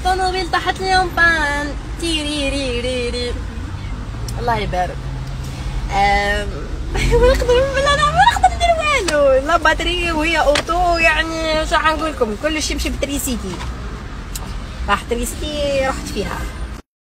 الطوموبيل طاحت اليوم بان تيريريريري الله يبارك. ما نقدر ندير والو، لا باتري وهي اوتو، يعني واش راح نقول لكم، كل شيء مشي بتريسيتي، راح تريسيتي رحت فيها.